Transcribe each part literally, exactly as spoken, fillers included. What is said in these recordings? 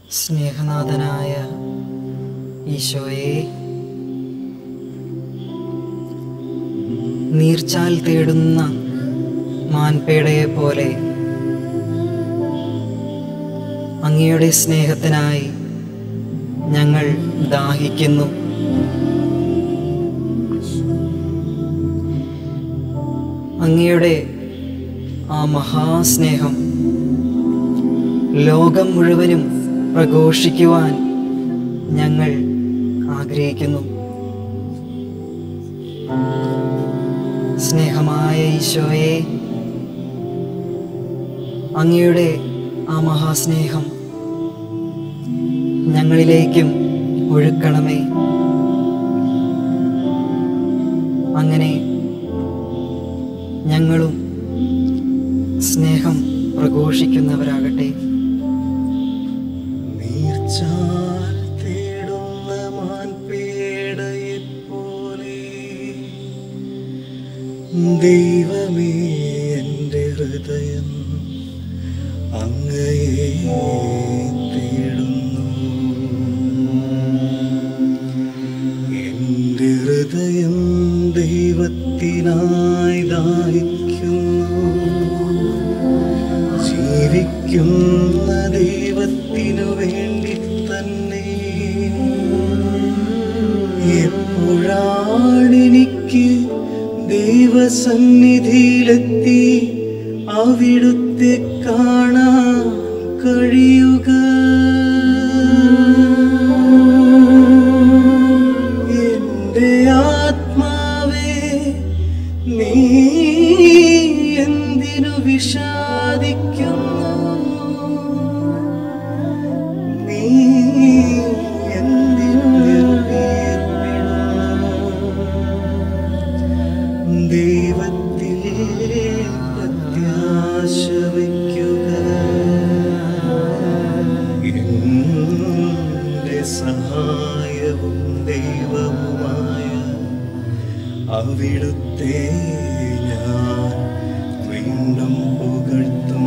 സ്നേഹനാഥനായ ഈശോയെ, നീർച്ചാൽ തേടുന്ന മാൻപേടയെ പോലെ അങ്ങയുടെ സ്നേഹത്തിനായി ഞങ്ങൾ ദാഹിക്കുന്നു. അങ്ങയുടെ ആ മഹാസ്നേഹം ലോകം മുഴുവനും പ്രഘോഷിക്കുവാൻ ഞങ്ങൾ ആഗ്രഹിക്കുന്നു. സ്നേഹമായ ഈശോയെ, അങ്ങയുടെ ആ മഹാസ്നേഹം ഞങ്ങളിലേക്കും ഒഴുക്കണമേ. അങ്ങനെ ഞങ്ങളും സ്നേഹം പ്രഘോഷിക്കുന്നവരാകട്ടെ. നീർച്ചാൽ തേടുന്ന മാൻപേടയെപ്പോലെ ദൈവമേ, എൻ്റെ ഹൃദയം അങ്ങയെ തേടുന്നു. എൻ്റെ ഹൃദയം ദൈവത്തിനായി ദാഹിക്കുന്നു. ജീവിക്കുന്ന ദൈവത്തിനു വേണ്ടി തന്നെ എപ്പോഴാണെനിക്ക് ദൈവസന്നിധിയിലെത്തി അവിടുത്തെ കാണാൻ കഴിയുക? എൻ്റെ ആത്മാവേ, നീ എന്തിനു വിഷാദിക്കുന്നു? നീ എന്തിനു നിർവീർപ്പിടുന്നു? ദൈവത്തിൽ പ്രത്യാശ വയ്ക്കുക. എൻ്റെ സഹായവും ദൈവവുമായ അവിടുത്തെ ഞാൻ വീണ്ടും പുകഴ്ത്തും.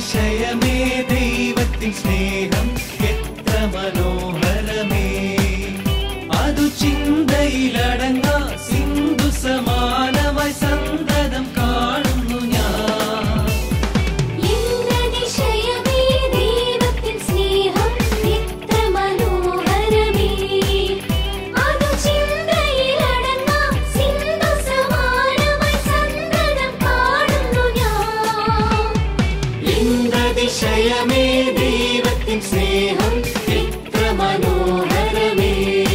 ഇന്ദ്രതിശയമേ ദൈവത്തിൻ സ്നേഹം എത്ര മനോഹരമേ. അതു ചിന്തയിലടങ്ങാ സിന്ധു സമാനമായി സന്തതം കാണുന്നു ഞാൻ. ഇന്ദ്രതിശയമേ ദൈവത്തിൻ സ്നേഹം എത്ര മനോഹരമേ. അതു ചിന്തയിലടങ്ങാ സിന്ധു സമാനമായി സന്തതം കാണുന്നു ഞാൻ. ഇന്ദ്രതിശയമേ ദൈവത്തിൻ സ്നേഹം എത്ര മനോഹരമേ.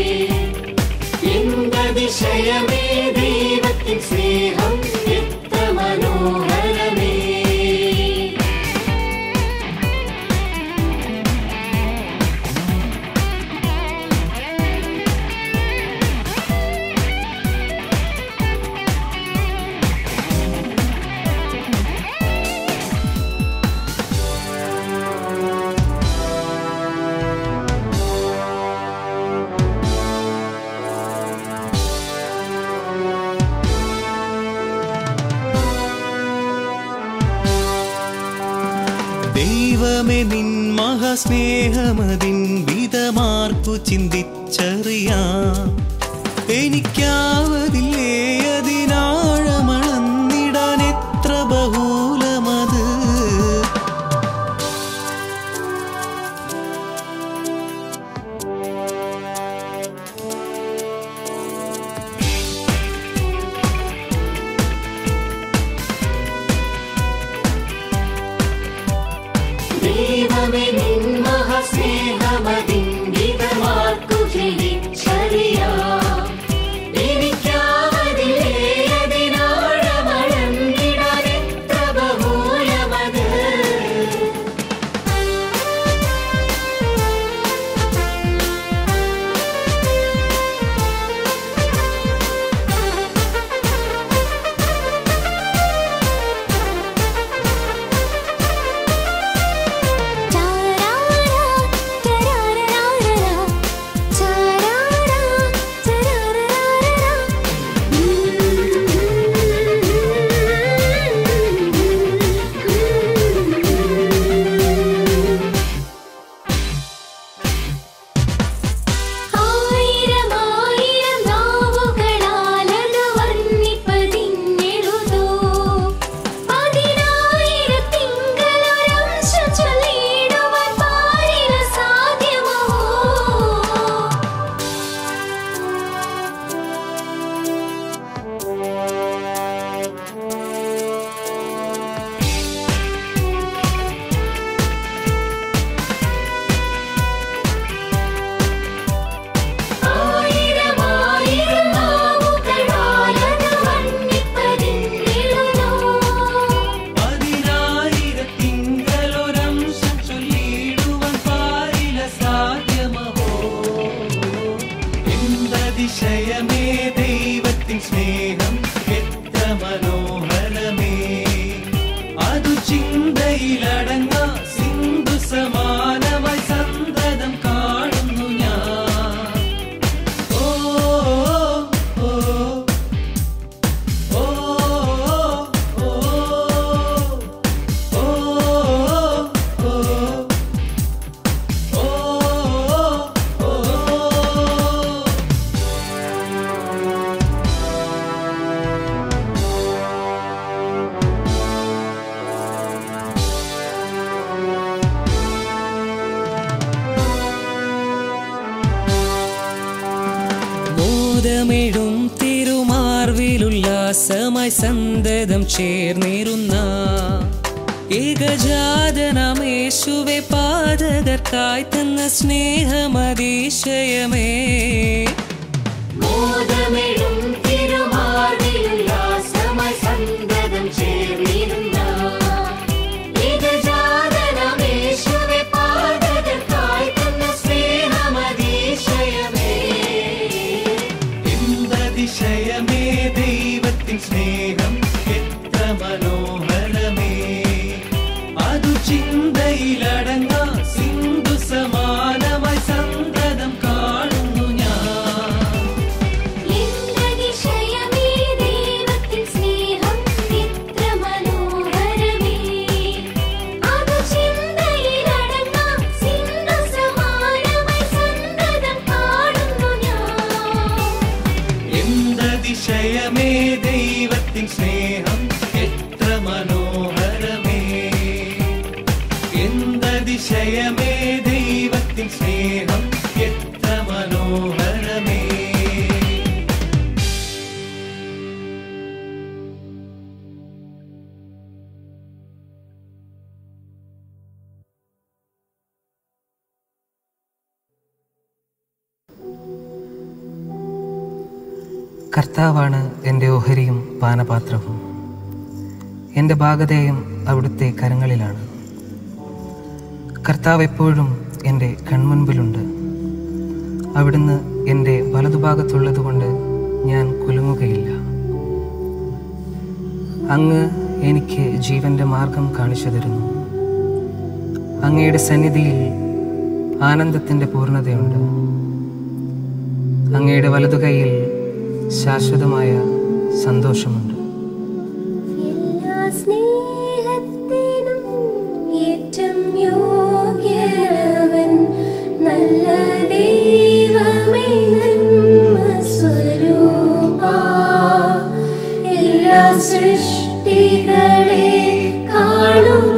ഇന്ദ്രതിശയമേ ദൈവത്തിൻ സ്നേഹം എത്ര മനോഹരമേ. ദൈവമേ നിൻ മഹാസ്നേഹമതിൻ വിധമാർക്കു ചിന്തിച്ചറിയാം. എനിക്കാവതില്ലേ അതിനാഴമളന്നിടാൻ എത്ര ബഹുലമത്. ദൈവമേ നിൻ മഹാസ്നേഹമതിൻ വിധമാർക്കു ചിന്തിച്ചറിയാം. എനിക്കാവതില്ലേ അതിനാഴമളന്നിടാൻ എത്ര ബഹുലമത്. ആയിരം ആയിരം നാവുകളാലത് വർണ്ണിപ്പതിന്നെഴുതോ. പതിനായിരത്തിങ്കലൊരംശം ചൊല്ലിടുവാൻ പാരിന് സാധ്യമോ. ആയിരം ആയിരം നാവുകളാലത് വർണ്ണിപ്പതിന്നെഴുതോ. പതിനായിരത്തിങ്കലൊരംശം ചൊല്ലിടുവാൻ പാരില സാധ്യമഹോ. ഇന്ദ്രതിശയമേ ദൈവത്തിൻ സ്നേഹം എത്ര മനോഹരമേ. അതു ചിന്തയിലടങ്ങാ സിന്ധു സമാനമായി സന്തതം കാണുന്നു ഞാൻ. ഓ ഓ ഓ ഓ ഓ ഓ ഓ ഓ. മോദമിടും തിരുമാർവിലുല്ലാസമായി സന്തതം ചേർന്നിരുന്ന ഏകജാതനമേശുവെ പാതകർക്കായി തന്ന സ്നേഹമതിശയമേ. മോദമിടും തിരുമാർവിലുല്ലാസമായി സന്തതം ചേർന്നിരുന്ന ഏകജാതനമേശുവെ പാതകർക്കായി തന്ന സ്നേഹമതിശയമേ. ഇന്ദ്രതിശയമേ ദൈവത്തിൻ സ്നേഹം എത്ര മനോഹരമേ. അതു ചിന്തയിലടങ്ങാ സിന്ധു സമാനമായി സന്തതം കാണുന്നു ഞാൻ. ഇന്ദ്രതിശയമേ ദൈവത്തിൻ സ്നേഹം എത്ര മനോഹരമേ. അതു അതിശയമേ ദൈവത്തിൻ സ്നേഹം എത്ര മനോഹരമേ. കർത്താവാണ് എൻ്റെ ഓഹരിയും പാനപാത്രവും. എൻ്റെ ഭാഗധേയം അവിടുത്തെ കരങ്ങളിലാണ്. കർത്താവ് എപ്പോഴും എൻ്റെ കൺമുൻപിലുണ്ട്. അവിടുന്ന് എൻ്റെ വലതുഭാഗത്തുള്ളതുകൊണ്ട് ഞാൻ കുലുങ്ങുകയില്ല. അങ്ങ് എനിക്ക് ജീവൻ്റെ മാർഗം കാണിച്ചു തരുന്നു. അങ്ങയുടെ സന്നിധിയിൽ ആനന്ദത്തിൻ്റെ പൂർണ്ണതയുണ്ട്. അങ്ങയുടെ വലതുകൈയിൽ ശാശ്വതമായ സന്തോഷമുണ്ട്. എല്ലാ സ്നേഹത്തിനും ഏറ്റവും യോഗ്യനവൻ, നല്ല ദൈവമേ നന്മസ്വരൂപാ. എല്ലാ സൃഷ്ടികളെ കാണുക